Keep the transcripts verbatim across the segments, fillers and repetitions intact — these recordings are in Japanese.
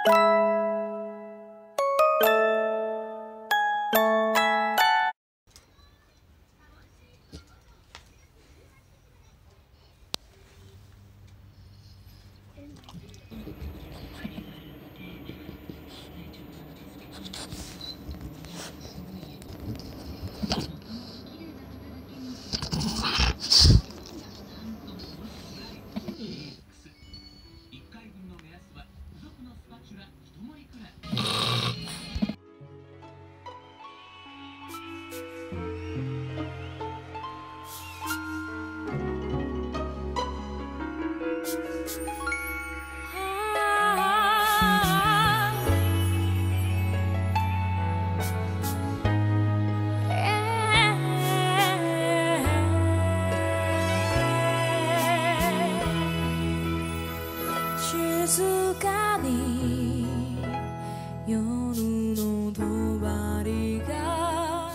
静かに夜の帳が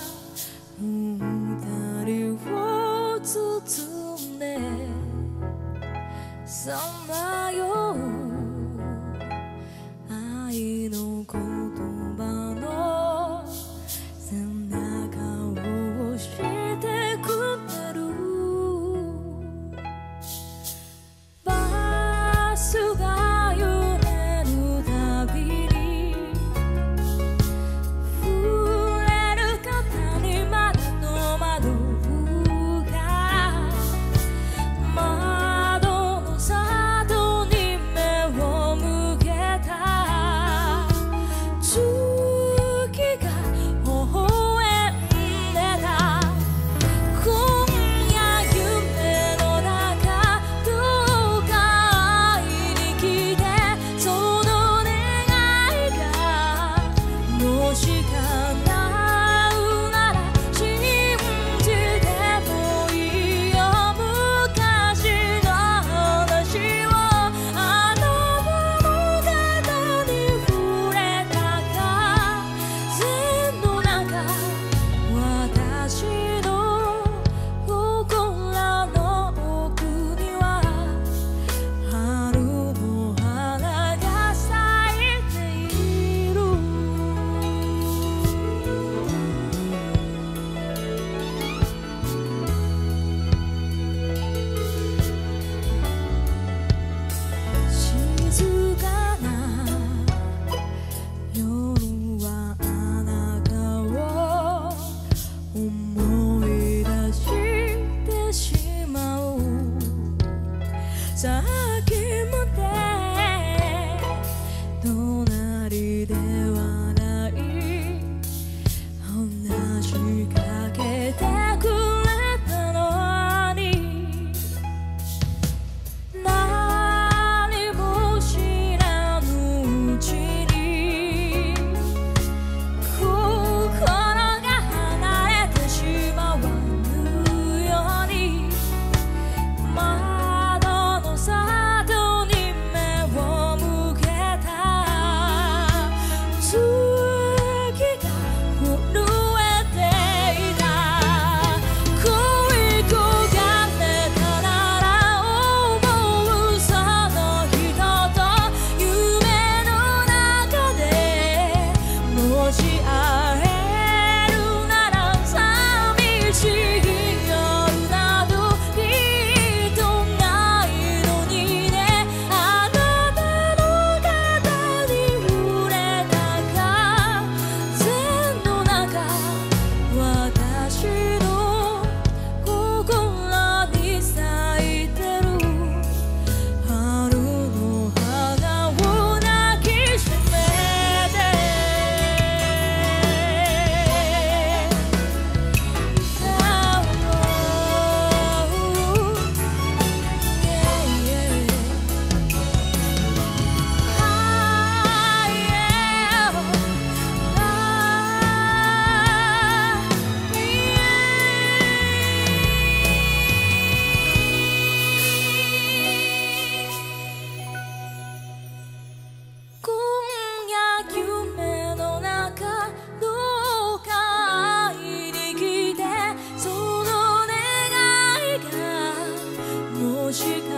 二人を包んでさまよう愛の言葉の背中を押してくれるバスが揺れるたびに触れる肩に窓の窓が窓の外に目を向けた月が微笑んでた今夜夢の中どうか会いに来てその願いがもし叶うなら信じてもいいよ昔の話をあの物語に触れた風の中私の心の奥には春の花が咲いている静かな夜はあなたを思い出してしまうさっきまで隣ではない話しかけてくれたのに何も知らぬうちに心が離れてしまわぬように窓の外に目を向けた月が震えていた恋焦がれたなら思うその人と夢の中でもし会えるなら寂しい夜などきっとないのにねあなたの肩に触れた風の中私の心に咲いてる春の花を抱きしめてあ今夜夢の中どうか会いに来てその願いがもし